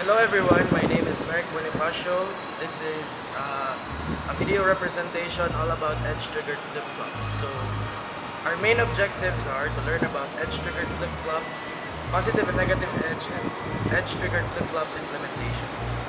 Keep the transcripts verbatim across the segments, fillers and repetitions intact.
Hello everyone, my name is Merrick Bonifacio. This is uh, a video representation all about edge-triggered flip-flops. So our main objectives are to learn about edge-triggered flip-flops, positive and negative edge, and edge-triggered flip-flop implementation.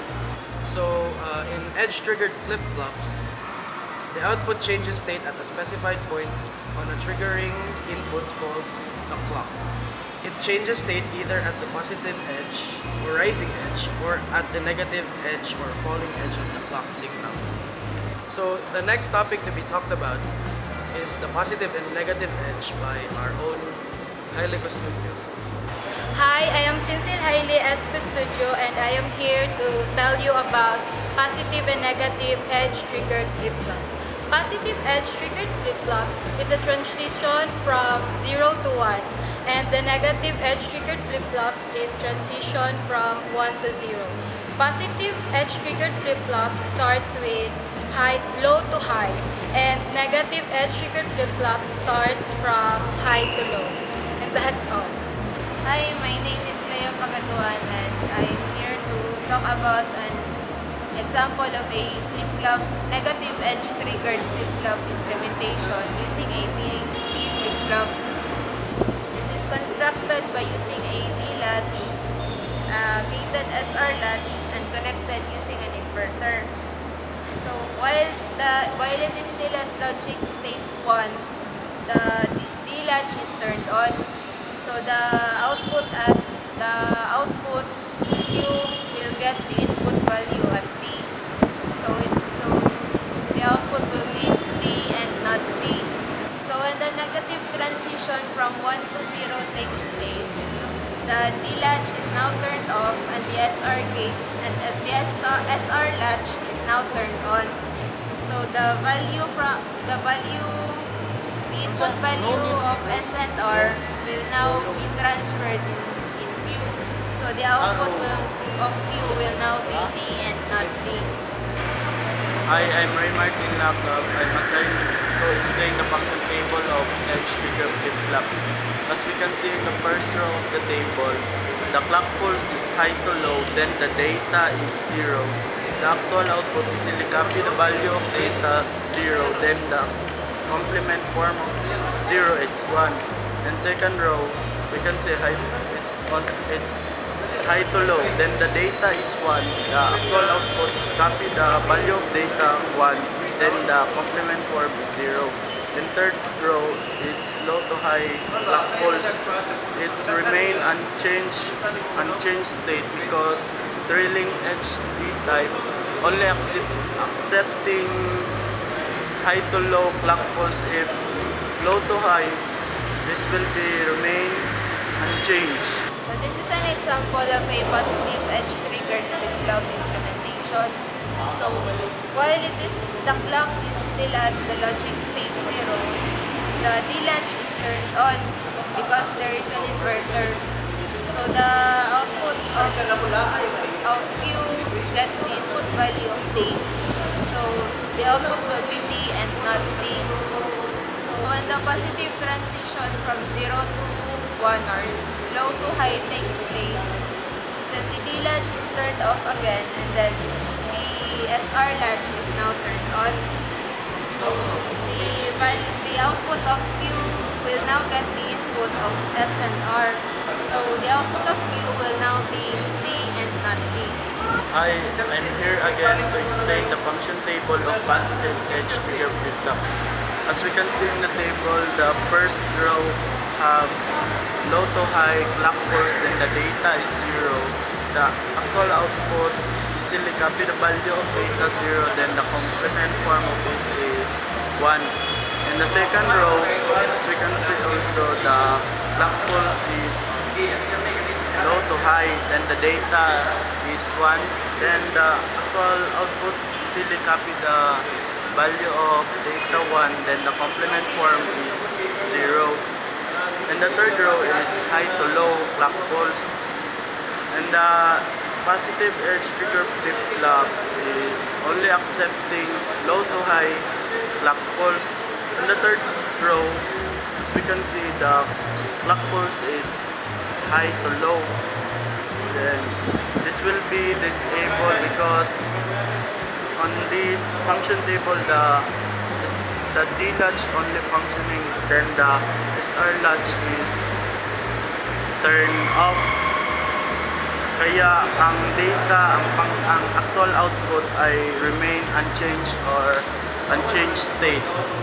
So uh, in edge-triggered flip-flops, the output changes state at a specified point on a triggering input called the clock. It changes state either at the positive edge or rising edge or at the negative edge or falling edge of the clock signal. So the next topic to be talked about is the positive and negative edge by our own Haile Custodio. Hi, I am Sinsin Haile S. Custodio and I am here to tell you about positive and negative edge-triggered flip-flops. Positive edge-triggered flip-flops is a transition from zero to one, and the negative edge-triggered flip-flops is transition from one to zero. Positive edge-triggered flip-flops starts with high, low to high, and negative edge-triggered flip-flops starts from high to low. And that's all. Hi, my name is Lea Pagatuan and I'm here to talk about an example of a flip-flop, negative edge-triggered flip-flop implementation using a P flip-flop. It is constructed by using a D-latch, uh, gated S R latch, and connected using an inverter. So while the while it is still at logic state one, the D-latch is turned on. So the output at the output Q will get the input value at D. So it so the output will be D and not D. So when the negative transition from one to zero takes place, the D latch is now turned off and the S R gate and the S R latch is now turned on. So the value from the value the input value of S and R will now be transferred in, in Q. So the output will, of Q will now be D and not D. Hi, I'm Ray Martin Laptop. I'm assigned to explain the function table of edge-triggered flip-flop. As we can see in the first row of the table, the clock pulse is high to low, then the data is zero. The actual output easily copy the value of data zero, then the complement form of zero is one. And second row, we can see high, it's on it's high to low, then the data is one. The actual output copy the value of data one, then the complement form is zero. In third row, it's low to high clock pulse. It's remain unchanged unchanged state because trailing edge D type only accept, accepting high to low clock pulse. If low to high, this will be remain unchanged. So this is an example of a positive edge-triggered flip-flop implementation. So while it is the clock is still at the logic state zero, the D-latch is turned on because there is an inverter. So the output of, of Q gets the input value of D. So the output will be D and not D. So when the positive transition from zero to one or low to high takes place, then the D latch is turned off again and then the S R latch is now turned on. So the, the output of Q will now get the input of S and R. So the output of Q will now be D and not D. Hi, I'm here again to explain the function table of positive edge-triggered flip-flop. As we can see in the table, the first row have low to high clock pulse, then the data is zero. The actual output easily copy the value of data zero, then the complement form of it is one. In the second row, as we can see also, the clock pulse is low to high, then the data is one, then the actual output easily copy the value of data one, then the complement form is zero. And the third row is high to low clock pulse. And the positive edge-trigger flip-flop is only accepting low to high clock pulse. In the third row, as we can see, the clock pulse is high to low. Then this will be disabled because on this function table the this, the D latch only functioning, then the S R latch is turned off. Kaya ang data, ang, pang, ang actual output ay remain unchanged or unchanged state.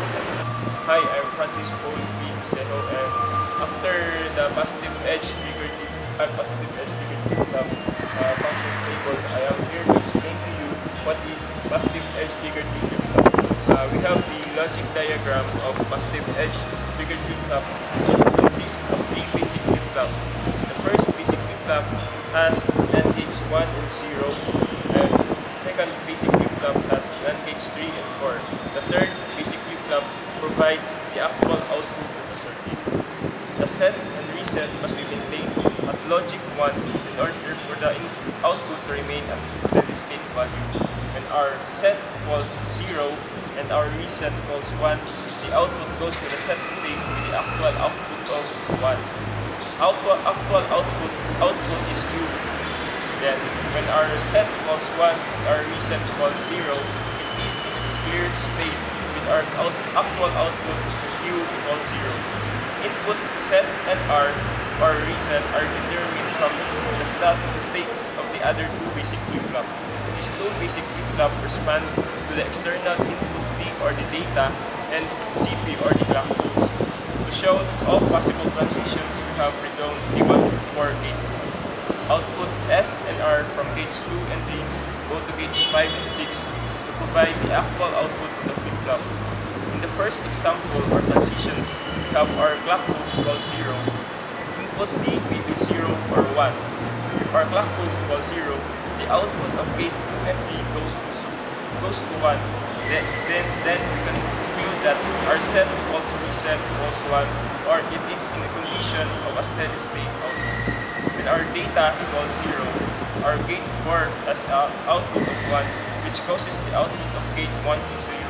Hi, I'm Francis Paul P. Seho, and after the positive edge triggered uh, positive edge triggered flip-flop uh, function table, I am here to explain to you what is positive edge triggered flip-flop. Uh, we have the logic diagram of positive edge triggered flip-flop. It consists of three basic flip-flops. The first basic flip-flop has NAND gates one and zero, and second basic flip-flop has NAND gates three and four. The third basic flip-flop provides the actual output of the circuit. The set and reset must be maintained at logic one in order for the output to remain at steady state value. When our set equals zero and our reset equals one, the output goes to the set state with the actual output of one. Output, actual output output is Q. Then, when our set equals one, our reset equals zero, it is in its clear state with our out, actual output Q equals zero. Input set and R or reset are determined from the, stat, the states of the other two basic flip-flop. These two basic flip-flop correspond to the external input D or the data and C P or the clock pulse. To show all possible transitions, we have written given four gates. Output S and R from gates two and three go to gates five and six to provide the actual output of the flip-flop. In the first example or transitions, we have our clock pulse equals zero. Input D may be zero or one. If our clock pulse equals zero, the output of gate two and three goes to goes to one. Then, then, then we can conclude that our set equals reset equals one, or it is in a condition of a steady state output. When our data equals zero, our gate four has an output of one, which causes the output of gate one to zero.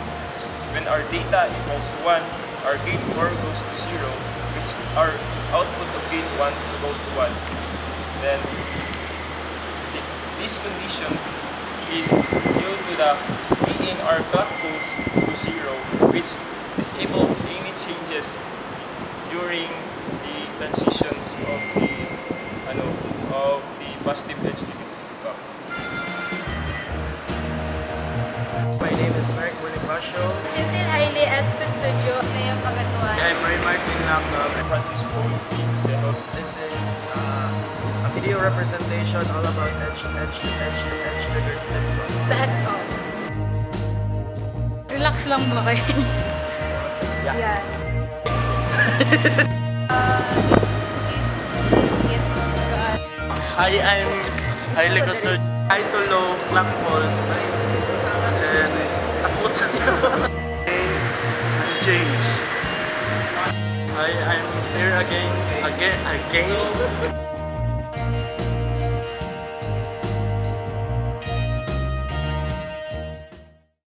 When our data equals one, our gate four goes to zero, which our output of gate one will go to one. Then, th this condition is due to the being our clock pulse to zero, which disables any changes during the transitions of the ano of the positive edge triggered flip-flop. My name is Mark Bonifacio. Sinsin Hailey S. Custodio. Lea Pagatuan. I'm Ray Martin Laptop. I'm Francis Paul P. Seho. This is uh, a video representation all about edge to edge to edge to edge triggered flip-flops. That's all. Relax lang mo kayo. Yeah. Yeah. Uh, it, it, it, it, Hi, I'm Hailey Custodio. High to low clock pulse. And takutan change. Hi, I'm here again, again, again.